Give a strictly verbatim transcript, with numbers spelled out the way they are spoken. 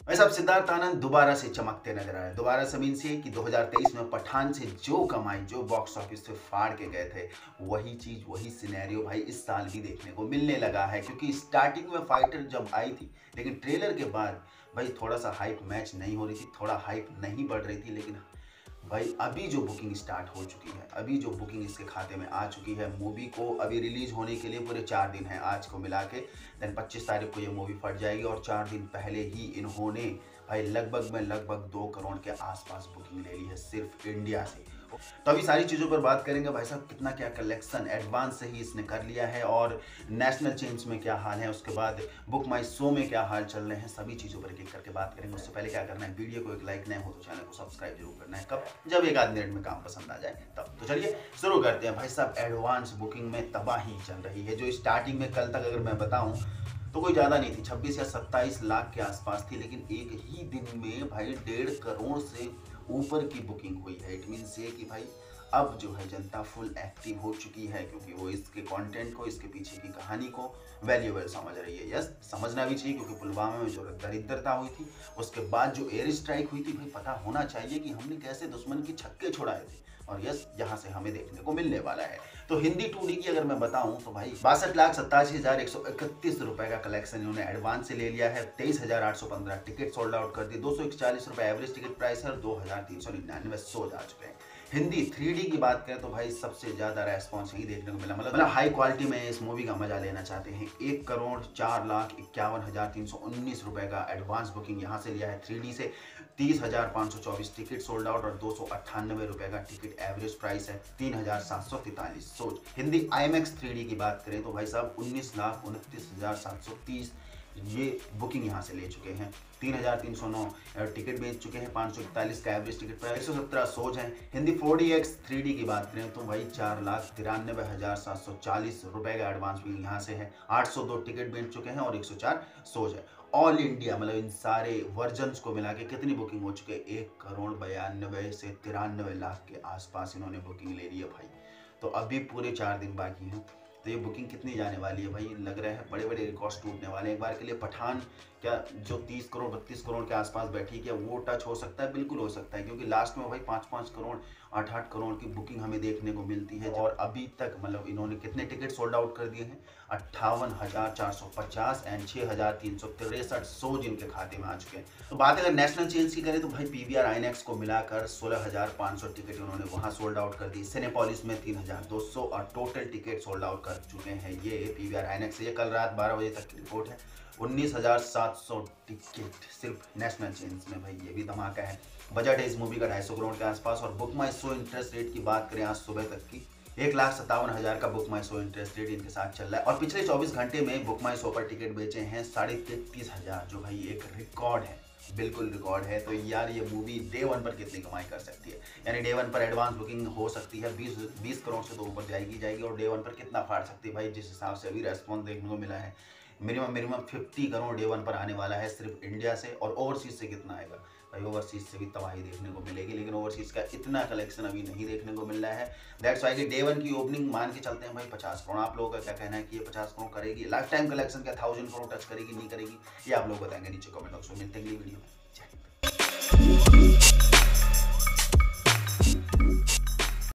भाई साहब सिद्धार्थ आनंद दोबारा से चमकते नजर आए। दोबारा से मीन से कि दो हज़ार तेईस में पठान से जो कमाई, जो बॉक्स ऑफिस से फाड़ के गए थे, वही चीज वही सिनेरियो भाई इस साल भी देखने को मिलने लगा है। क्योंकि स्टार्टिंग में फाइटर जब आई थी, लेकिन ट्रेलर के बाद भाई थोड़ा सा हाइप मैच नहीं हो रही थी, थोड़ा हाइप नहीं बढ़ रही थी। लेकिन भाई अभी जो बुकिंग स्टार्ट हो चुकी है, अभी जो बुकिंग इसके खाते में आ चुकी है, मूवी को अभी रिलीज होने के लिए पूरे चार दिन है आज को मिला के। देन पच्चीस तारीख को ये मूवी फट जाएगी और चार दिन पहले ही इन्होंने भाई लगभग में लगभग दो करोड़ के आसपास बुकिंग ले ली है सिर्फ इंडिया से। तो अभी सारी चीज़ों पर बात करेंगे भाई साहब, कितना क्या कलेक्शन एडवांस से ही इसने कर लिया है और नेशनल चेन्स में क्या हाल है, उसके बाद बुक माई शो में क्या हाल चल रहे हैं, सभी चीज़ों पर क्लिक करके बात करेंगे। उससे पहले क्या करना है, वीडियो को एक लाइक नहीं हो तो चैनल को सब्सक्राइब जरूर करना है। कब, जब एक आध मिनट में काम पसंद आ जाए तब। तो चलिए शुरू करते हैं भाई साहब। एडवांस बुकिंग में तबाही चल रही है। जो स्टार्टिंग में कल तक अगर मैं बताऊँ तो कोई ज़्यादा नहीं थी, छब्बीस या सत्ताईस लाख के आसपास थी, लेकिन एक ही दिन में भाई डेढ़ करोड़ से ऊपर की बुकिंग हुई है। इट मीन्स ये कि भाई अब जो है जनता फुल एक्टिव हो चुकी है, क्योंकि वो इसके कंटेंट को, इसके पीछे की कहानी को वैल्यूएबल समझ रही है। यस, समझना भी चाहिए, क्योंकि पुलवामा में जो दरिद्रता हुई थी, उसके बाद जो एयर स्ट्राइक हुई थी, भाई पता होना चाहिए कि हमने कैसे दुश्मन के छक्के छुड़ाए थे। और यस, यहाँ से हमें देखने को मिलने वाला है। तो हिंदी टू डी की अगर मैं बताऊं तो भाई बासठ लाख सत्तासी हजार एक सौ इकतीस रुपए का कलेक्शन इन्होंने एडवांस से ले लिया है। तेईस हजार आठ सौ पंद्रह टिकट सोल्ड आउट कर दी। दो सौ इकचालीस रुपए एवरेज टिकट प्राइस है और दो हजार तीन सौ निन्यानवे शो जा चुके हैं। हिंदी थ्री डी की बात करें तो भाई सबसे ज्यादा रेस्पॉन्स यही देखने को मिला। मतलब मतलब हाई क्वालिटी में इस मूवी का मजा लेना चाहते हैं। एक करोड़ चार लाख इक्यावन हजार तीन सौ उन्नीस रुपए का एडवांस बुकिंग यहाँ से लिया है थ्री डी से। तीस हजार पाँच सौ चौबीस टिकट सोल्ड आउट और दो सौ अट्ठानबे रुपए का टिकट एवरेज प्राइस है। तीन हजार सात सौ तैतालीस सोच। Hindi IMAX three D की बात करें तो भाई साहब उन्नीस लाख उनतीस हजार सात सौ तीस ये बुकिंग यहाँ से ले चुके हैं। तीन हजार तीन सौ नौ टिकट बेच चुके हैं। पाँच सौ इकतालीस का एवरेज टिकट प्राइस, एक सौ सत्रह सोच है। Hindi four D X three D की बात करें तो भाई चार लाख तिरानबे हजार सात सौ चालीस रुपए का एडवांस बुकिंग यहाँ से है। आठ सौ दो टिकट बेच चुके हैं और एक सौ चार सोच है। ऑल इंडिया मतलब इन सारे वर्जन्स को मिला के कितनी बुकिंग हो चुकी है, एक करोड़ बयानबे से तिरानबे लाख के आसपास इन्होंने बुकिंग ले ली है भाई। तो अभी पूरे चार दिन बाकी हैं, तो ये बुकिंग कितनी जाने वाली है भाई, लग रहा है बड़े बड़े रिकॉर्ड्स टूटने वाले हैं। एक बार के लिए पठान क्या जो तीस करोड़ बत्तीस करोड़ के आसपास बैठी, क्या वो टच हो सकता है? बिल्कुल हो सकता है, क्योंकि लास्ट में भाई पाँच पाँच करोड़ आठ आठ करोड़ की बुकिंग हमें देखने को मिलती है। और अभी तक मतलब इन्होंने कितने टिकट सोल्ड आउट कर दिए हैं, अट्ठावन हजार चार सौ पचास एंड छः हजार तीन सौ तिरसठ सौ जिनके खाते में आ चुके हैं। तो बात अगर नेशनल चेन्स की करें तो भाई पीवीआर आईनैक्स को मिलाकर सोलह हजार पाँच सौ टिकट उन्होंने वहाँ सोल्ड आउट कर दी। सिनेपोलिस में तीन हजार दो सौ और टोटल टिकट सोल्ड आउट कर चुके हैं ये पीवीआर आईनैक्स। ये कल रात बारह बजे तक की रिपोर्ट है। उन्नीस हजार सात सौ टिकट सिर्फ नेशनल चेन्स में, भाई ये भी धमाका है। बजट है इस मूवी का ढाई सौ करोड़ के आसपास। और book my show interest rate की बात करें आज सुबह तक की, एक लाख सत्तावन हजार का book my show interest rate इनके साथ चल रहा है। और पिछले चौबीस घंटे में बुक माई शो पर टिकट बेचे हैं साढ़े तैतीस हजार, जो भाई एक रिकॉर्ड है, बिल्कुल रिकॉर्ड है। तो यार ये मूवी डे वन पर कितनी कमाई कर सकती है, यानी डे वन पर एडवांस बुकिंग हो सकती है बीस बीस करोड़ से तो ऊपर जाएगी जाएगी और डे वन पर कितना फाड़ सकती है भाई, जिस हिसाब से अभी रेस्पॉन्स देखने को मिला है मिनिमम मिनिमम पचास करोड़ डे वन पर आने वाला है सिर्फ इंडिया से। और ओवरसीज से कितना आएगा भाई, ओवरसीज से भी तबाही देखने को मिलेगी, लेकिन ओवरसीज का इतना कलेक्शन अभी नहीं देखने को मिल रहा है। दैट्स वाई कि डे वन की ओपनिंग मान के चलते हैं भाई पचास करोड़। आप लोगों का क्या कहना है कि ये पचास करोड़ करेगी, लाइफ टाइम कलेक्शन क्या थाउजेंड करोड़ टच करेगी नहीं करेगी, ये आप लोग बताएंगे नीचे कमेंट बॉक्स में। मिलते हैं अगली वीडियो में।